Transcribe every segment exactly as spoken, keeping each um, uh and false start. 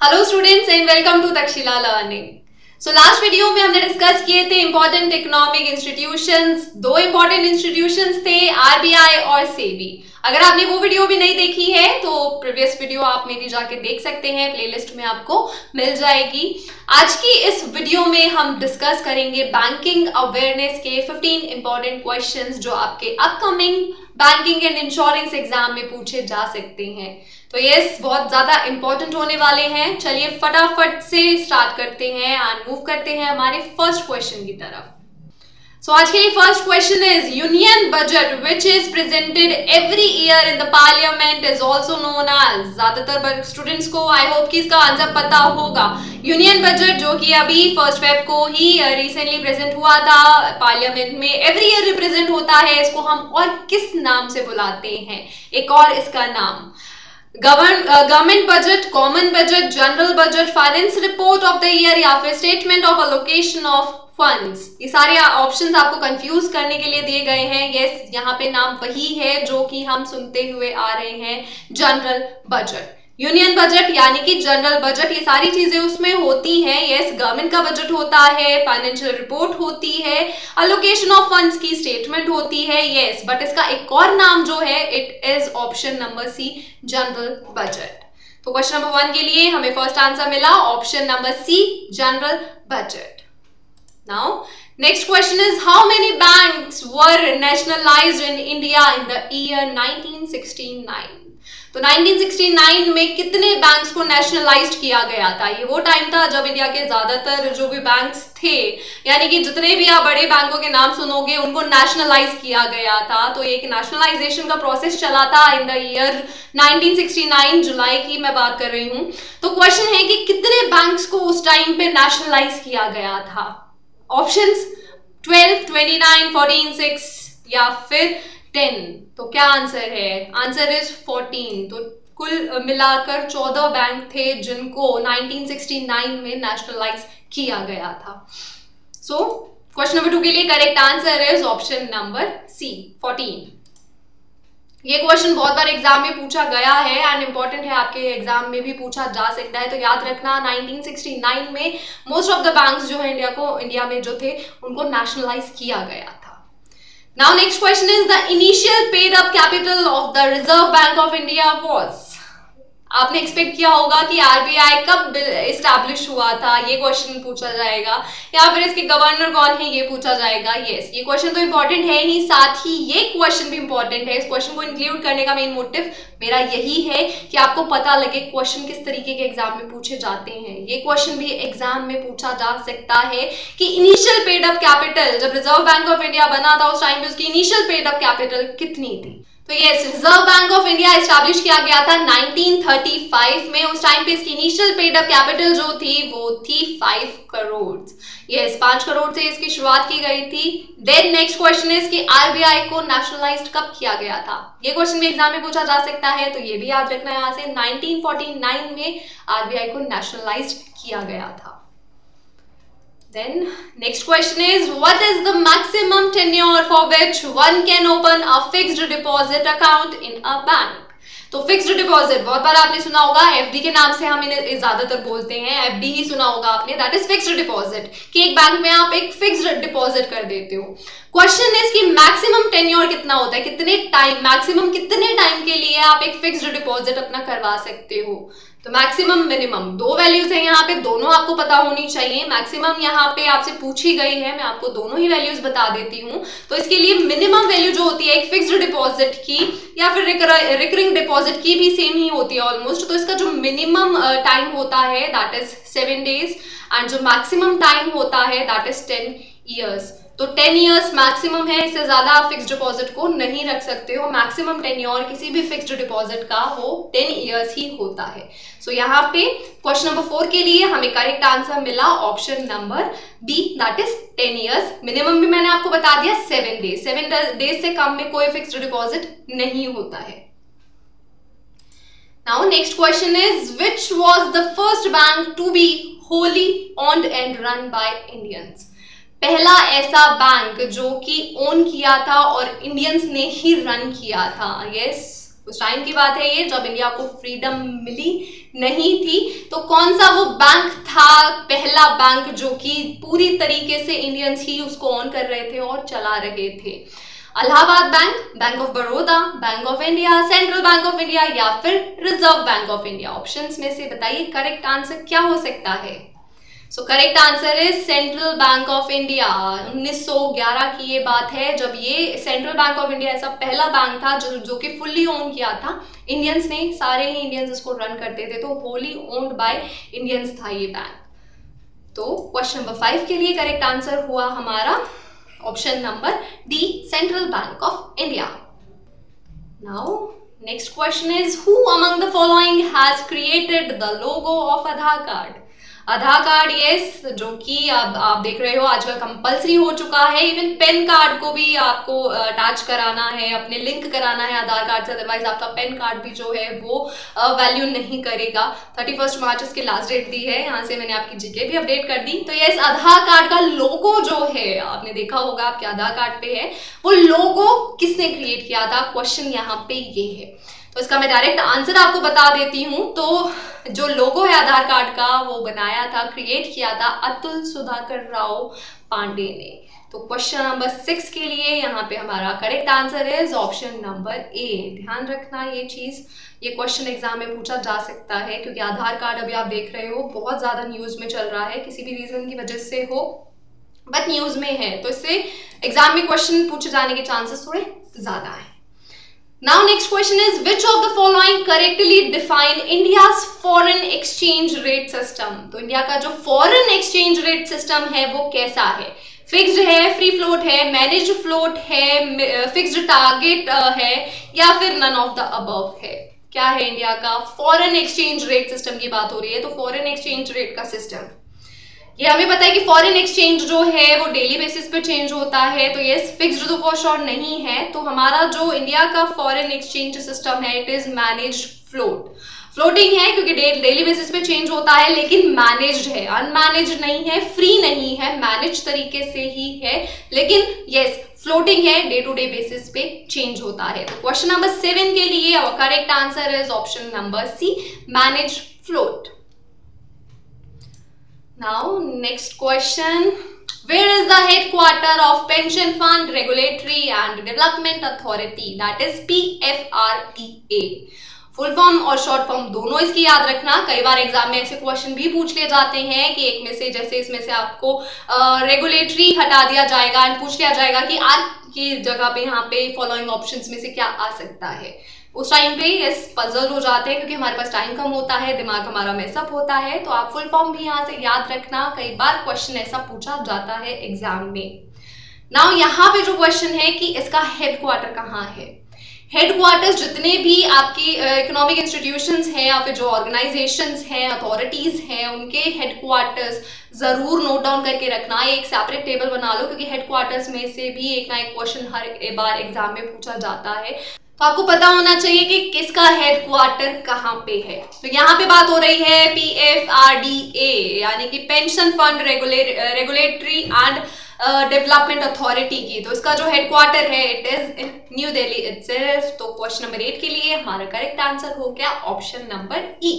Hello students and welcome to Takshashila learning. So last video में हमने discuss किए थे इंपॉर्टेंट इकोनॉमिक इंस्टीट्यूशंस। दो इंपॉर्टेंट इंस्टीट्यूशंस थे, आरबीआई और सेबी। अगर आपने वो वीडियो भी नहीं देखी है तो प्रीवियस वीडियो आप मेरी जाके देख सकते हैं, प्लेलिस्ट में आपको मिल जाएगी। आज की इस वीडियो में हम डिस्कस करेंगे बैंकिंग अवेयरनेस के फिफ्टीन इंपॉर्टेंट क्वेश्चंस जो आपके upcoming banking and insurance exam में पूछे जा सकते हैं। तो यस, बहुत ज्यादा इंपॉर्टेंट होने वाले हैं। चलिए फटाफट से स्टार्ट करते हैं एंड मूव करते हैं हमारे फर्स्ट क्वेश्चन की तरफ। सो so, आज के लिए first question is union budget which is presented every year in the parliament is also known as. ज्यादातर स्टूडेंट्स को आई होप कि इसका आंसर पता होगा। यूनियन बजट जो कि अभी फर्स्ट फेब को ही रिसेंटली प्रेजेंट हुआ था पार्लियामेंट में, एवरी ईयर रिप्रेजेंट होता है। इसको हम और किस नाम से बुलाते हैं? एक और इसका नाम government budget, common budget, general budget, finance report of the year या फिर statement of allocation of funds. ये सारे ऑप्शंस आपको कंफ्यूज करने के लिए दिए गए हैं। यस, यहाँ पे नाम वही है जो कि हम सुनते हुए आ रहे हैं, जनरल बजट। यूनियन बजट यानी कि जनरल बजट, ये सारी चीजें उसमें होती हैं। यस, गवर्नमेंट का बजट होता है, फाइनेंशियल रिपोर्ट होती है, अलोकेशन ऑफ फंड्स की स्टेटमेंट होती है। यस, बट इसका एक और नाम जो है it is option number C, general budget. तो क्वेश्चन नंबर वन के लिए हमें फर्स्ट आंसर मिला option number C, general budget. Now next question is how many banks were nationalised in India in the year nineteen sixty nine. तो nineteen sixty nine में कितने banks को nationalised किया गया था? ये वो टाइम था जब इंडिया के ज्यादातर जो भी बैंक्स थे, यानी कि जितने भी आप बड़े बैंकों के नाम सुनोगे उनको नेशनलाइज किया गया था। तो एक नेशनलाइजेशन का प्रोसेस चला था in the year nineteen sixty nine, जुलाई की मैं बात कर रही हूँ। तो क्वेश्चन है कि कितने बैंक्स को उस टाइम पे नेशनलाइज किया गया था? Options twelve, twenty nine, fourteen, six या फिर टेन। तो क्या आंसर है? Answer is fourteen. तो कुल मिलाकर चौदह बैंक थे जिनको नाइनटीन सिक्सटी नाइन में नेशनलाइज किया गया था। सो क्वेश्चन नंबर टू के लिए correct answer is option number C, fourteen. ये क्वेश्चन बहुत बार एग्जाम में पूछा गया है एंड इंपॉर्टेंट है, आपके एग्जाम में भी पूछा जा सकता है। तो याद रखना नाइनटीन सिक्सटी नाइन में मोस्ट ऑफ द बैंक्स जो है इंडिया को इंडिया में जो थे उनको नेशनलाइज किया गया था। Now next question is the initial paid up capital of the Reserve Bank of India was। आपने एक्सपेक्ट किया होगा कि आरबीआई कब एस्टैब्लिश हुआ था, ये क्वेश्चन पूछा जाएगा, या फिर इसके गवर्नर कौन है ये पूछा जाएगा। यस, ये क्वेश्चन तो इंपॉर्टेंट है ही, साथ ही ये क्वेश्चन भी इंपॉर्टेंट है। इस क्वेश्चन को इंक्लूड करने का मेन मोटिव मेरा यही है कि आपको पता लगे क्वेश्चन किस तरीके के एग्जाम में पूछे जाते हैं। ये क्वेश्चन भी एग्जाम में पूछा जा सकता है कि इनिशियल पेड अप कैपिटल, जब रिजर्व बैंक ऑफ इंडिया बना था उस टाइम पे उसकी इनिशियल पेड अप कैपिटल कितनी थी? तो yes, reserve bank of India establish किया गया था नाइनटीन थर्टी फाइव में। उस टाइम पे इसकी इनिशियल पेड अप कैपिटल जो थी वो थी फाइव करोड़। यस, पांच करोड़ से इसकी शुरुआत की गई थी। देन नेक्स्ट क्वेश्चन इज कि आरबीआई को नेशनलाइज्ड कब किया गया था? ये क्वेश्चन भी एग्जाम में पूछा जा सकता है, तो ये भी याद रखना है। यहाँ से नाइनटीन फोर्टी नाइन में आरबीआई को नेशनलाइज्ड किया गया था। Then next question is what is the maximum tenure for which one can open a fixed deposit account in a bank? तो फिक्स्ड डिपॉजिट बहुत बार आपने सुना होगा, एफडी के नाम से हम इन्हें ज्यादातर बोलते हैं, एफडी ही सुना होगा आपने। दैट इज फिक्स्ड डिपॉजिट, कि एक बैंक में आप एक फिक्स्ड डिपॉजिट कर देते हो। क्वेश्चन इज कि मैक्सिमम टेन्योर कितना होता है, कितने टाइम, मैक्सिमम कितने टाइम के लिए आप एक फिक्स्ड डिपॉजिट अपना करवा सकते हो? तो मैक्सिमम मिनिमम दो वैल्यूज है यहाँ पे, दोनों आपको पता होनी चाहिए। मैक्सिमम यहाँ पे आपसे पूछी गई है, मैं आपको दोनों ही वैल्यूज बता देती हूँ। तो इसके लिए मिनिमम वैल्यू जो होती है एक फिक्स्ड डिपॉजिट की या फिर रिकरिंग डिपॉजिट की भी सेम ही होती है ऑलमोस्ट। तो इसका जो मिनिमम टाइम होता है that is seven days and जो मैक्सिमम टाइम होता है दैट इज टेन ईयर्स। तो टेन इयर्स मैक्सिमम है, इससे ज्यादा आप फिक्स्ड डिपॉजिट को नहीं रख सकते हो। मैक्सिमम टेन्योर किसी भी फिक्स्ड डिपॉजिट का वो टेन इयर्स ही होता है। सो so, यहाँ पे क्वेश्चन नंबर फोर के लिए हमें करेक्ट आंसर मिला option number B, that is ten years. Minimum भी मैंने आपको बता दिया सेवन डेज, सेवन डेज से कम में कोई फिक्स्ड डिपॉजिट नहीं होता है। Now next question is which was the first bank to be wholly owned and run by Indians. पहला ऐसा बैंक जो कि ओन किया था और इंडियंस ने ही रन किया था। यस, उस टाइम की बात है ये जब इंडिया को फ्रीडम मिली नहीं थी। तो कौन सा वो बैंक था, पहला बैंक जो कि पूरी तरीके से इंडियंस ही उसको ऑन कर रहे थे और चला रहे थे? Allahabad bank, bank of Baroda, bank of India, central bank of India या फिर reserve bank of India? Options में से बताइए करेक्ट आंसर क्या हो सकता है। So correct answer is central bank of India. उन्नीस सौ ग्यारह की ये बात है जब ये सेंट्रल बैंक ऑफ इंडिया ऐसा पहला बैंक था जो जो कि फुल्ली ओन किया था इंडियंस ने, सारे ही इंडियंस इसको रन करते थे, तो होली ओन्ड बाय इंडियंस था ये बैंक। तो क्वेश्चन नंबर फाइव के लिए करेक्ट आंसर हुआ हमारा option number D, central bank of India. Now next question is who among the following has created the logo of Aadhaar card? Aadhaar card yes, जो कि अब आप देख रहे हो आजकल कंपलसरी हो चुका है। इवन पेन कार्ड को भी आपको अटैच कराना है, अपने लिंक कराना है आधार कार्ड से, अदरवाइज आपका पेन कार्ड भी जो है वो वैल्यू नहीं करेगा। थर्टी फर्स्ट मार्च इसकी लास्ट डेट दी है, यहाँ से मैंने आपकी जीके भी अपडेट कर दी। तो यस, आधार कार्ड का लोगो जो है आपने देखा होगा आपके आधार कार्ड पे है, वो लोगो किसने क्रिएट किया था? क्वेश्चन यहाँ पे ये है। तो इसका मैं डायरेक्ट आंसर आपको बता देती हूँ। तो जो लोगो है आधार कार्ड का वो बनाया था, क्रिएट किया था अतुल सुधाकर राव पांडे ने। तो क्वेश्चन नंबर सिक्स के लिए यहाँ पे हमारा correct answer is option number A. ध्यान रखना ये चीज, ये क्वेश्चन एग्जाम में पूछा जा सकता है क्योंकि आधार कार्ड अभी आप देख रहे हो बहुत ज्यादा न्यूज में चल रहा है, किसी भी रीजन की वजह से हो बट न्यूज में है, तो इससे एग्जाम में क्वेश्चन पूछे जाने के चांसेस थोड़े ज्यादा है। Now next question is which of the following correctly define India's foreign exchange rate system? तो इंडिया का जो foreign exchange rate system है वो कैसा है? फिक्स्ड है, फ्री फ्लोट है, मैनेज्ड फ्लोट है, फिक्स्ड टारगेट है या फिर नन ऑफ द अबव है? क्या है इंडिया का फॉरेन एक्सचेंज रेट सिस्टम की बात हो रही है। तो फॉरेन एक्सचेंज रेट का सिस्टम ये हमें पता है कि फॉरेन एक्सचेंज जो है वो डेली बेसिस पे चेंज होता है, तो ये फिक्स्ड तो फॉर श्योर नहीं है। तो हमारा जो इंडिया का फॉरेन एक्सचेंज सिस्टम है it is managed float. Floating है क्योंकि डे, डेली बेसिस पे चेंज होता है, लेकिन मैनेज्ड है, अनमैनेज्ड नहीं है, फ्री नहीं है, मैनेज तरीके से ही है, लेकिन यस फ्लोटिंग है, डे टू डे बेसिस पे चेंज होता है। तो क्वेश्चन नंबर सेवन के लिए और correct answer is option number C, managed float. Now next question, where is the headquarter of Pension Fund Regulatory and Development Authority, that is P F R D A? Full form और short form दोनों इसकी याद रखना। कई बार exam में ऐसे question भी पूछ लिए जाते हैं कि एक में से, जैसे इसमें से आपको रेगुलेटरी uh, हटा दिया जाएगा एंड पूछ लिया जाएगा कि आर की जगह पे यहाँ पे फॉलोइंग ऑप्शंस में से क्या आ सकता है। उस टाइम पे यस पजल हो जाते हैं क्योंकि हमारे पास टाइम कम होता है, दिमाग हमारा मैसअप होता है। तो आप फुल फॉर्म भी यहाँ से याद रखना, कई बार क्वेश्चन ऐसा पूछा जाता है एग्जाम में। नाउ यहाँ पे जो क्वेश्चन है कि इसका हेडक्वार्टर कहाँ है। हेडक्वार्टर्स जितने भी आपकी इकोनॉमिक uh, इंस्टीट्यूशंस हैं या फिर जो ऑर्गेनाइजेशंस हैं, अथॉरिटीज हैं, उनके हेडक्वार्टर्स जरूर नोट डाउन करके रखना। एक सेपरेट टेबल बना लो क्योंकि हेडक्वार्टर्स में से भी एक ना एक क्वेश्चन हर बार एग्जाम में पूछा जाता है। तो आपको पता होना चाहिए कि किसका हेडक्वार्टर कहाँ पे है। तो यहाँ पे बात हो रही है P F R D A यानी कि pension fund regulatory and development authority की। तो इसका जो हेडक्वार्टर है it is in new Delhi itself. तो क्वेश्चन नंबर एट के लिए हमारा करेक्ट आंसर हो गया option number E.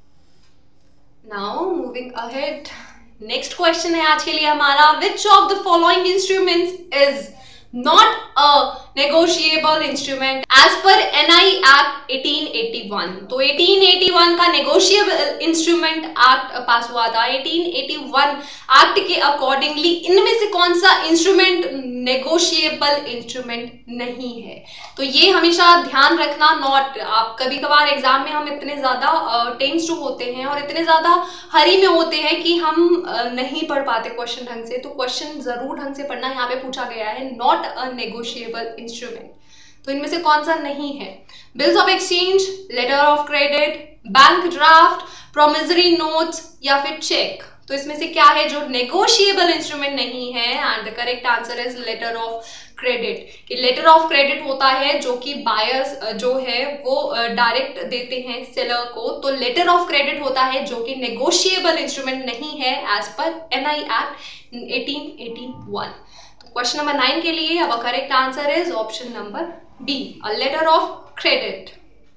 Now moving ahead, next question है आज के लिए हमारा, which of the following instruments is not a negotiable instrument as per N I Act eighteen eighty-one। तो eighteen eighty-one का negotiable instrument act पास हुआ था। eighteen eighty-one एक्ट के अकॉर्डिंगली इनमें से कौन सा इंस्ट्रूमेंट नेगोशिएबल इंस्ट्रूमेंट नहीं है। तो ये हमेशा ध्यान रखना। नॉट आप कभी कभार एग्जाम में हम इतने ज्यादा टेंस्ड होते हैं और इतने ज्यादा हरी में होते हैं कि हम नहीं पढ़ पाते क्वेश्चन ढंग से। तो क्वेश्चन जरूर ढंग से पढ़ना। यहाँ पे पूछा गया है नॉट अ नेगोशिएबल इंस्ट्रूमेंट, तो इनमें से कौन सा नहीं है। Bills of exchange, letter of credit, bank draft, promissory notes या फिर चेक। तो इसमें से क्या है जो नेगोशिएबल इंस्ट्रूमेंट नहीं है। And the correct answer is letter of credit. कि लेटर ऑफ क्रेडिट होता है जो कि बायर्स जो है वो डायरेक्ट देते हैं सेलर को। तो लेटर ऑफ क्रेडिट होता है जो कि नेगोशिएबल इंस्ट्रूमेंट नहीं है एज पर N I act eighteen eighty-one। Question number nine के लिए अब correct answer is option number B, a letter of credit.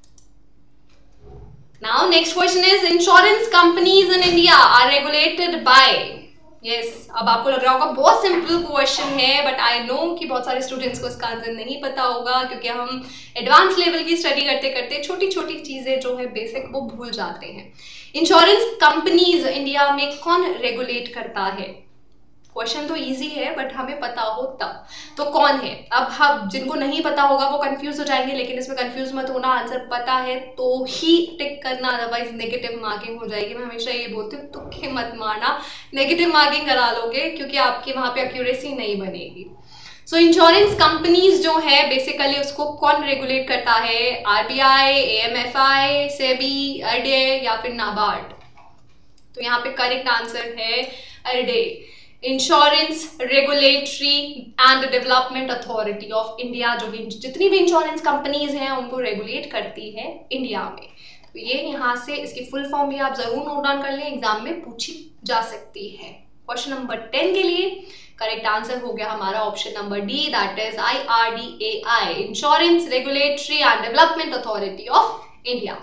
Now next question is insurance companies in India are regulated by. Yes, अब आपको लग रहा होगा बहुत सिंपल क्वेश्चन है, बट आई नो कि बहुत सारे स्टूडेंट्स को इसका आंसर नहीं पता होगा, क्योंकि हम एडवांस लेवल की स्टडी करते करते छोटी छोटी चीजें जो है बेसिक वो भूल जाते हैं। इंश्योरेंस कंपनीज इंडिया में कौन रेगुलेट करता है? क्वेश्चन तो इजी है, बट हमें पता हो तब। तो कौन है? अब हम जिनको नहीं पता होगा वो कंफ्यूज हो जाएंगे, लेकिन इसमें कंफ्यूज मत होना, आंसर पता है तो ही टिक करना, अदरवाइज नेगेटिव मार्किंग हो जाएगी। मैं हमेशा ये बोलती हूँ, तुक्के मत मारना, नेगेटिव मार्किंग करा लोगे, क्योंकि आपकी वहां पे एक्यूरेसी नहीं बनेगी। सो इंश्योरेंस कंपनीज जो है बेसिकली उसको कौन रेगुलेट करता है? आरबीआई, एएमएफआई, सेबी, आरडीए या फिर नाबार्ड? तो यहाँ पे करेक्ट आंसर है RDA, insurance regulatory and development authority of India, जो भी जितनी भी इंश्योरेंस कंपनीज हैं उनको रेगुलेट करती है इंडिया में। तो ये यहाँ से इसकी फुल फॉर्म भी आप जरूर नोट डाउन कर लें, एग्जाम में पूछी जा सकती है। क्वेश्चन नंबर टेन के लिए करेक्ट आंसर हो गया हमारा option number D, that is I R D A I, insurance regulatory and development authority of India.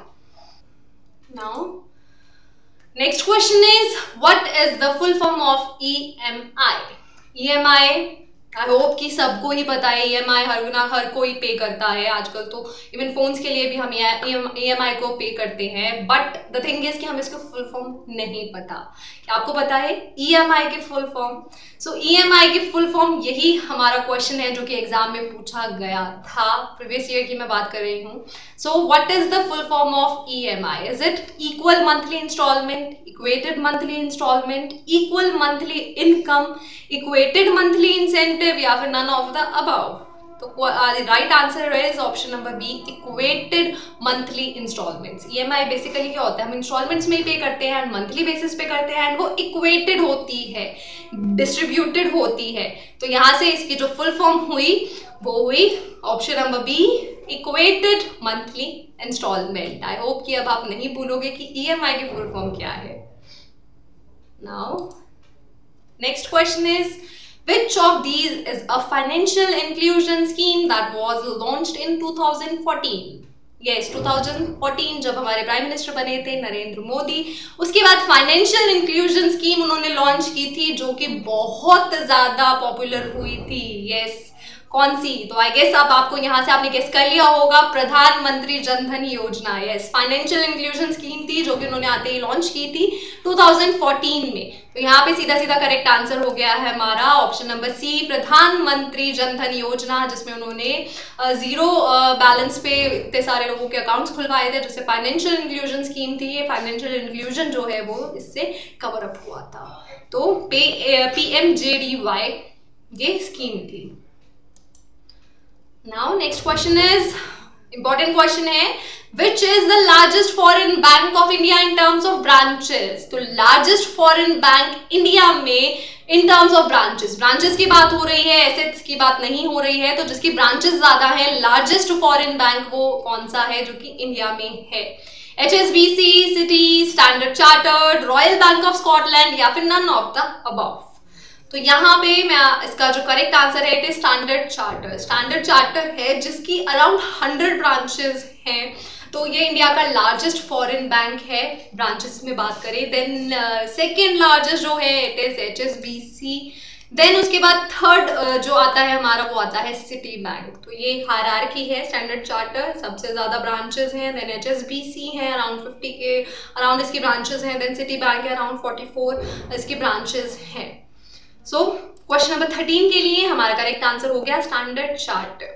Now next question is, what is the full form of E M I? E M I I hope कि सबको ही पता है। ई M आई हर ना हर कोई पे करता है आजकल, तो इवन फोन्स के लिए भी हम ई एम आई को पे करते हैं, बट द थिंग इज कि हमें इसको फुल फॉर्म नहीं पता। क्या आपको पता है ई एम आई के full form? So E M I की फुल फॉर्म, यही हमारा क्वेश्चन है जो कि एग्जाम में पूछा गया था, प्रीवियस ईयर की मैं बात कर रही हूँ। So what is the full form of E M I? Is it equal monthly installment, equated monthly installment, equal monthly income, equated monthly incentive या फिर नन ऑफ द अबव? तो right answer is option number B, equated monthly installments. EMI basically क्या होता है? हम installments में ही पे करते हैं एंड मंथली बेसिस पे करते हैं, एंड वो इक्वेटेड होती है, डिस्ट्रीब्यूटेड होती है। तो यहाँ से इसकी जो फुल फॉर्म हुई वो हुई option number B, equated monthly installment. I hope कि अब आप नहीं भूलोगे कि ईएमआई की फुल फॉर्म क्या है। Now next question is, which of these is a financial inclusion scheme that was launched in two thousand fourteen? Yes, two thousand fourteen जब हमारे प्राइम मिनिस्टर बने थे नरेंद्र मोदी, उसके बाद फाइनेंशियल इंक्लूजन स्कीम उन्होंने लॉन्च की थी, जो कि बहुत ज्यादा पॉपुलर हुई थी। यस, कौन सी? तो आई गेस अब आपको यहाँ से आपने गेस कर लिया होगा, प्रधानमंत्री जनधन योजना। यस, फाइनेंशियल इंक्लूजन स्कीम थी जो कि उन्होंने आते ही लॉन्च की थी टू थाउजेंड फोर्टीन में। तो यहाँ पे सीधा सीधा करेक्ट आंसर हो गया है हमारा ऑप्शन नंबर सी, प्रधानमंत्री जनधन योजना, जिसमें उन्होंने जीरो बैलेंस पे इतने सारे लोगों के अकाउंट्स खुलवाए थे, जिससे फाइनेंशियल इंक्लूजन स्कीम थी। ये फाइनेंशियल इंक्लूजन जो है वो इससे कवर अप हुआ था। तो P M J D Y ये स्कीम थी। Now next question is important question है, which is the largest foreign bank of India in terms of branches? तो largest foreign bank इंडिया में in terms of branches, branches की बात हो रही है, assets की बात नहीं हो रही है। तो जिसकी branches ज्यादा है, largest foreign bank वो कौन सा है जो कि इंडिया में है? H S B C, Citi, standard chartered, royal bank of Scotland या फिर नन ऑफ द अबव? तो यहाँ पे मैं इसका जो करेक्ट आंसर है it is standard charter. Standard charter है जिसकी अराउंड हंड्रेड ब्रांचेस हैं, तो ये इंडिया का लार्जेस्ट फॉरेन बैंक है ब्रांचेस में बात करें। देन सेकेंड लार्जेस्ट जो है it is H S B C. Then उसके बाद थर्ड uh, जो आता है हमारा वो आता है सिटी बैंक। तो ये हायरार्की है, स्टैंडर्ड चार्टर सबसे ज्यादा ब्रांचेस हैं, then H S B C है अराउंड फिफ्टी के अराउंड इसकी ब्रांचेस हैं, देन सिटी बैंक है अराउंड फोर्टी फोर इसकी ब्रांचेस हैं। सो क्वेश्चन नंबर थर्टीन के लिए हमारा करेक्ट आंसर हो गया standard charter.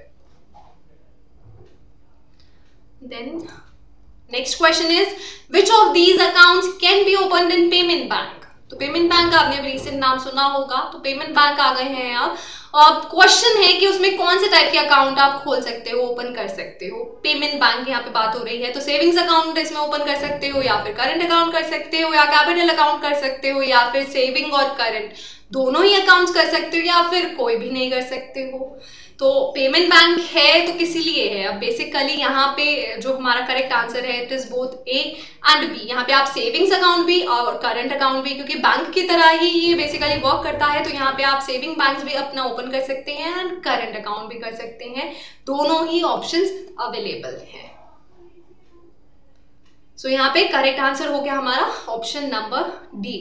Then next question is, which of these accounts can be open in payment bank? तो पेमेंट बैंक का आपने रिसेंट नाम सुना होगा, तो पेमेंट बैंक आ गए हैं अब। अब क्वेश्चन है कि उसमें कौन से टाइप के अकाउंट आप खोल सकते हो, ओपन कर सकते हो। पेमेंट बैंक यहाँ पे बात हो रही है, तो सेविंग्स अकाउंट इसमें ओपन कर सकते हो, या फिर करंट अकाउंट कर सकते हो, या कैपिटल अकाउंट कर सकते हो, या फिर सेविंग और करंट दोनों ही अकाउंट्स कर सकते हो, या फिर कोई भी नहीं कर सकते हो। तो पेमेंट बैंक है तो किसी लिए है? अब बेसिकली यहाँ पे जो हमारा करेक्ट आंसर है it is both A and B. यहाँ पे आप सेविंग्स अकाउंट भी और करंट अकाउंट भी, क्योंकि बैंक की तरह ही ये बेसिकली वर्क करता है, तो यहाँ पे आप सेविंग बैंक्स भी अपना ओपन कर सकते हैं एंड करंट अकाउंट भी कर सकते हैं, दोनों ही ऑप्शंस अवेलेबल हैं। सो यहाँ पे करेक्ट आंसर हो गया हमारा option number D.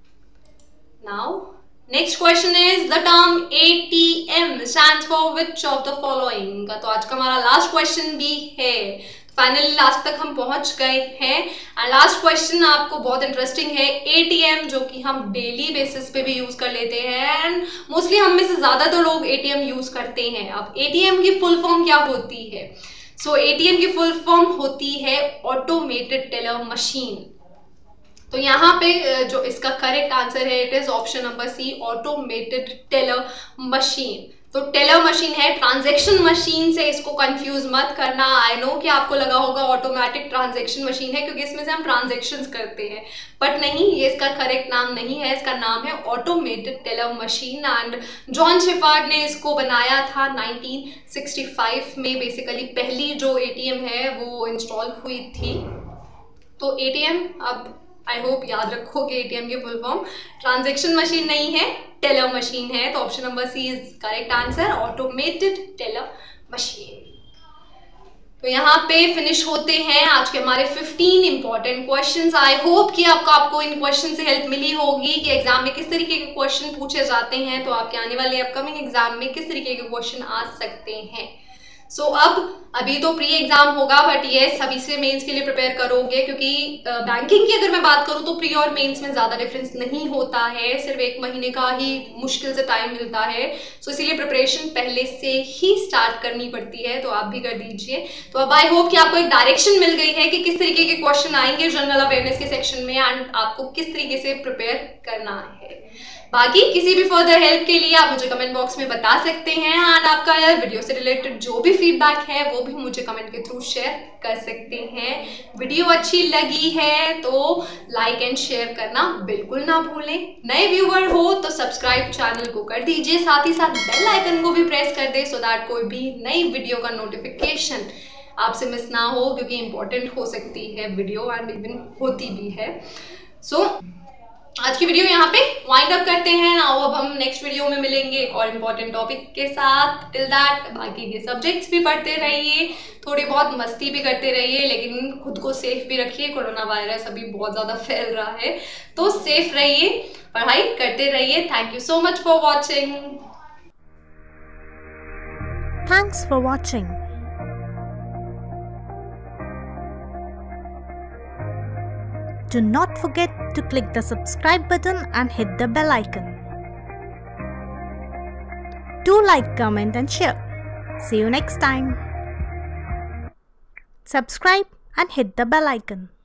Now next question is the term A T M stands for which of the following. तो आज का हमारा लास्ट क्वेश्चन भी है, फाइनली लास्ट तक हम पहुंच गए हैं। एंड लास्ट क्वेश्चन आपको बहुत इंटरेस्टिंग है। ए टी एम जो कि हम डेली बेसिस पे भी यूज कर लेते हैं एंड मोस्टली हम में से ज्यादातर लोग ए टी एम यूज करते हैं। अब ए टी एम की फुल फॉर्म क्या होती है? सो ए टी एम की फुल फॉर्म होती है ऑटोमेटेड टेलर मशीन। तो यहाँ पे जो इसका करेक्ट आंसर है it is option number C, automated teller machine. तो टेलर मशीन है, ट्रांजैक्शन मशीन से इसको कंफ्यूज मत करना। आई नो कि आपको लगा होगा ऑटोमेटिक ट्रांजैक्शन मशीन है क्योंकि इसमें से हम ट्रांजैक्शंस करते हैं, बट नहीं, ये इसका करेक्ट नाम नहीं है। इसका नाम है automated teller machine and John Shepherd ने इसको बनाया था नाइनटीन सिक्सटी फाइव में। बेसिकली पहली जो ए टी एम है वो इंस्टॉल हुई थी। तो ए टी एम अब आई होप याद रखोगे, ए टी एम की फुल फॉर्म ट्रांजैक्शन मशीन नहीं है, टेलर मशीन है। तो option number C is correct answer, automated teller machine. तो यहाँ पे फिनिश होते हैं आज के हमारे fifteen important questions. I hope कि आपको आपको इन क्वेश्चन से हेल्प मिली होगी कि एग्जाम में किस तरीके के क्वेश्चन पूछे जाते हैं, तो आपके आने वाले अपकमिंग एग्जाम में किस तरीके के क्वेश्चन आ सकते हैं। सो so, अब अभी तो प्री एग्जाम होगा, बट ये सभी से मेंस के लिए प्रिपेयर करोगे क्योंकि बैंकिंग की अगर मैं बात करूँ तो प्री और मेंस में ज़्यादा डिफरेंस नहीं होता है, सिर्फ एक महीने का ही मुश्किल से टाइम मिलता है। सो so, इसीलिए प्रिपरेशन पहले से ही स्टार्ट करनी पड़ती है, तो आप भी कर दीजिए। तो अब आई होप कि आपको एक डायरेक्शन मिल गई है कि किस तरीके के क्वेश्चन आएंगे जनरल अवेयरनेस के सेक्शन में एंड आपको किस तरीके से प्रिपेयर करना है। बाकी किसी भी फर्दर हेल्प के लिए आप मुझे कमेंट बॉक्स में बता सकते हैं एंड आपका यार वीडियो से रिलेटेड जो भी फीडबैक है वो भी मुझे कमेंट के थ्रू शेयर कर सकते हैं। वीडियो अच्छी लगी है तो लाइक एंड शेयर करना बिल्कुल ना भूलें। नए व्यूअर हो तो सब्सक्राइब चैनल को कर दीजिए, साथ ही साथ बेल आइकन को भी प्रेस कर दे सो दैट कोई भी नई वीडियो का नोटिफिकेशन आपसे मिस ना हो, क्योंकि इंपॉर्टेंट हो सकती है वीडियो एंड इवन होती भी है। सो so, आज की वीडियो यहाँ पे वाइंड अप करते हैं ना। अब हम नेक्स्ट वीडियो में मिलेंगे एक और इम्पोर्टेंट टॉपिक के साथ। टिल दैट बाकी के सब्जेक्ट्स भी पढ़ते रहिए, थोड़ी बहुत मस्ती भी करते रहिए, लेकिन खुद को सेफ भी रखिए। कोरोना वायरस अभी बहुत ज़्यादा फैल रहा है, तो सेफ रहिए, पढ़ाई करते रहिए। Thank you so much for watching. Thanks for watching. Do not forget to click the subscribe button and hit the bell icon. Do like, comment and share. See you next time. Subscribe and hit the bell icon.